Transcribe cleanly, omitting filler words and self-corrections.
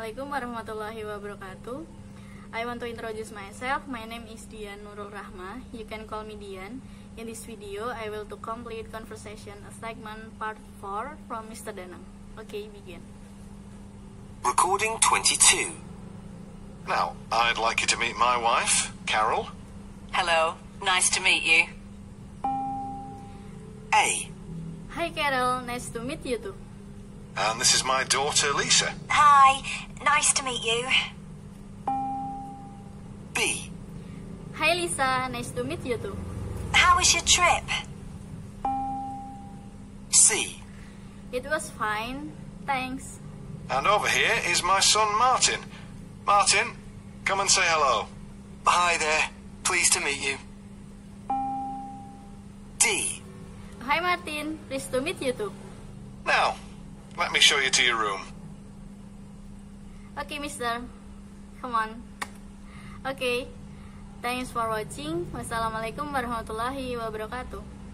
Assalamualaikum warahmatullahi wabarakatuh. I want to introduce myself. My name is Dian Nurul Rahma. You can call me Dian. In this video, I will to complete conversation segment part 4 from Mr. Danang. Okay, begin. Recording 22. Now, I'd like you to meet my wife, Carol. Hello, nice to meet you. A. Hi Carol, nice to meet you too. And this is my daughter, Lisa. Hi, nice to meet you. B. Hi Lisa, nice to meet you too. How was your trip? C. It was fine, thanks. And over here is my son, Martin. Martin, come and say hello. Hi there. Pleased to meet you. D. Hi Martin, pleased to meet you too. Now, let me show you to your room. Okay, mister. Come on. Okay. Thanks for watching. Wassalamualaikum warahmatullahi wabarakatuh.